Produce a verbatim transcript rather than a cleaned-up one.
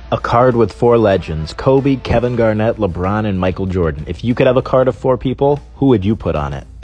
A card with four legends: Kobe, Kevin Garnett, LeBron, and Michael Jordan. If you could have a card of four people, who would you put on it?